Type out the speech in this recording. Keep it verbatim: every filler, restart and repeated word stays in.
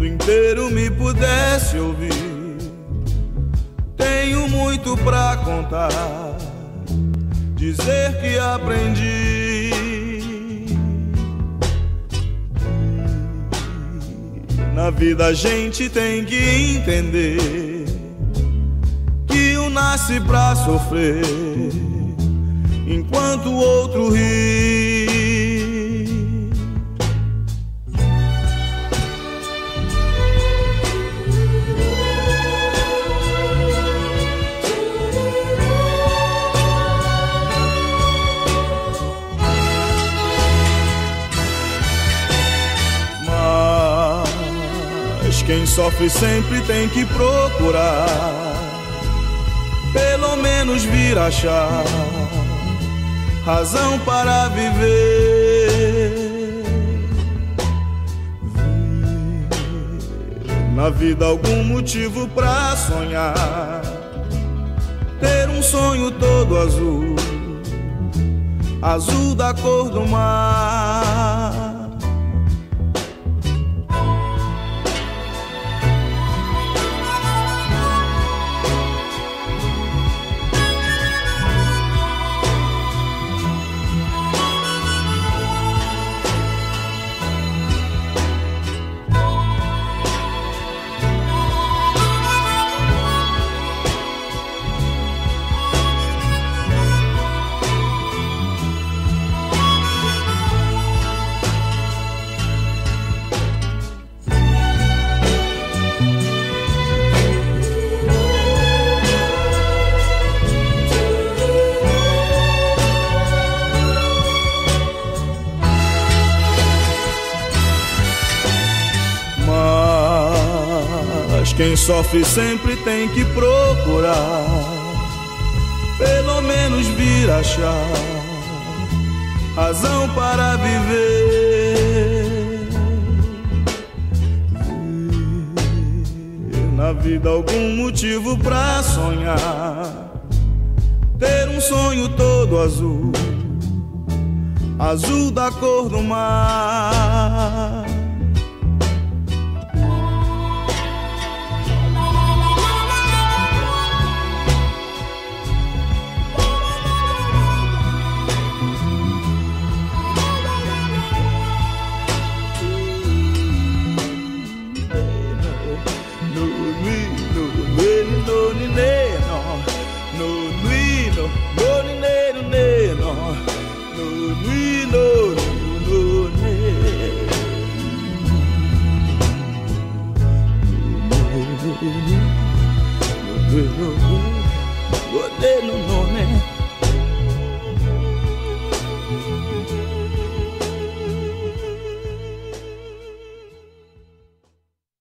inteiro me pudesse ouvir. Tenho muito pra contar, dizer que aprendi. Na vida a gente tem que entender que um nasce pra sofrer, enquanto o outro ri. Mas quem sofre sempre tem que procurar, pelo menos vir achar razão para viver. Ver na vida algum motivo pra sonhar, ter um sonho todo azul, azul da cor do mar. Mas quem sofre sempre tem que procurar, pelo menos vir achar razão para viver. Ver na vida algum motivo pra sonhar, ter um sonho todo azul, azul da cor do mar. No, no, no, no, no, no, no, no, no, no, no, no, no,